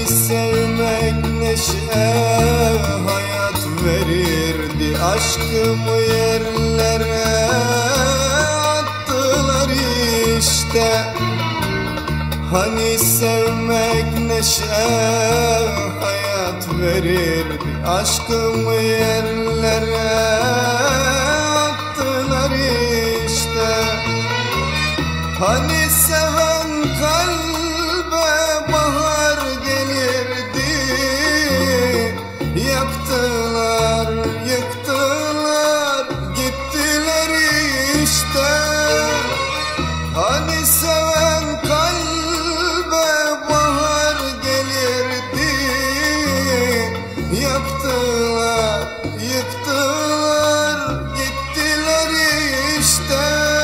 sevmek neşe hayat verirdi, aşkımı yerlere attılar işte. Hani sevmek neşe hayat verirdi, aşkımı yerlere attılar işte. Hani seven kalbe bahar gelirdi, yaktılar, yıktılar, gittiler işte. Hani seven kalbe bahar gelirdi, yaktılar, yıktılar, gittiler işte.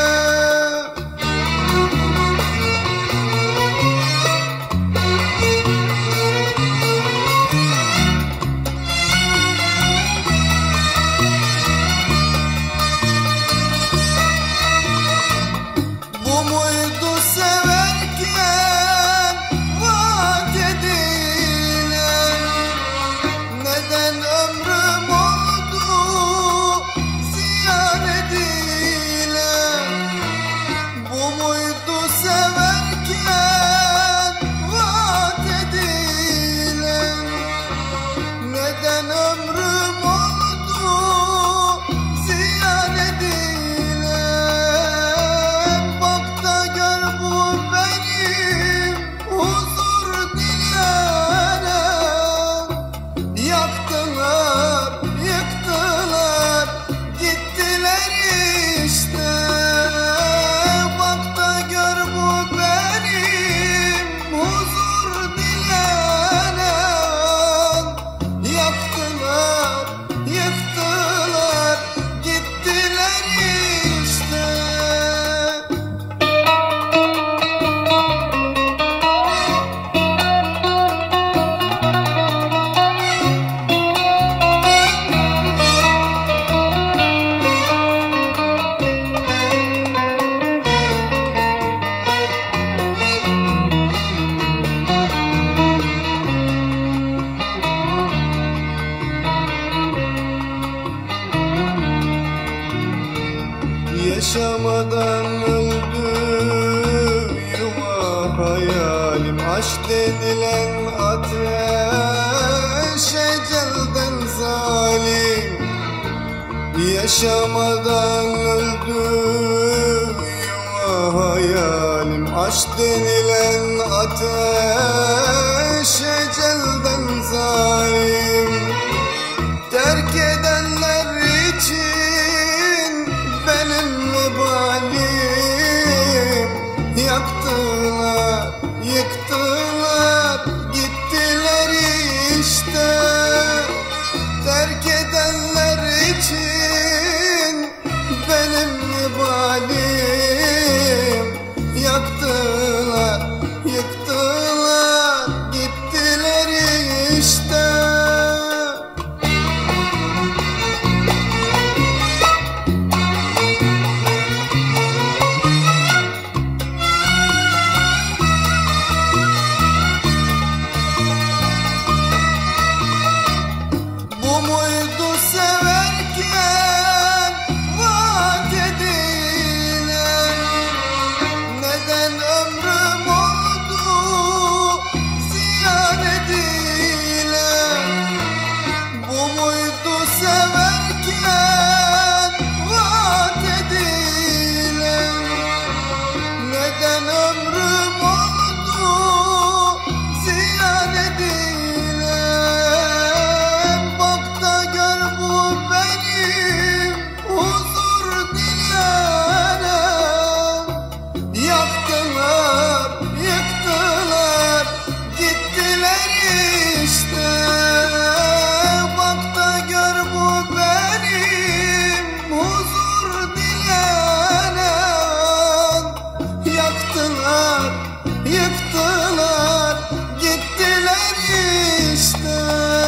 Yaşamadan öldü yuva hayalim, aşk denilen ateş ecelden zalim. Yaşamadan öldü yuva hayalim, aşk denilen ateş ecelden zalim. Terk edenler için benim vebalim, yaktılar, yıktılar, gittiler işte. Terk edenler için benim vebalim, yaktılar, yıktılar, gittiler işte. Yıktılar, gittiler işte.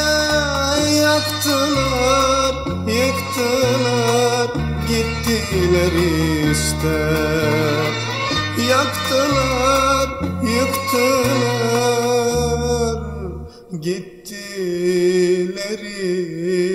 Yaktılar, yıktılar, gittiler işte. Yaktılar, yıktılar, gittiler